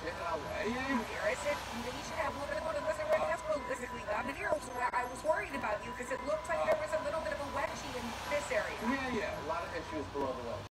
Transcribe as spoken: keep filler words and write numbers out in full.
shit and I'll weigh you. Here, I said, you should have a little bit of one unless I read that's realistically. I'm in here, so I was worried about you because it looked like there was a little bit of a wedgie in this area. Yeah, yeah, a lot of issues below the line.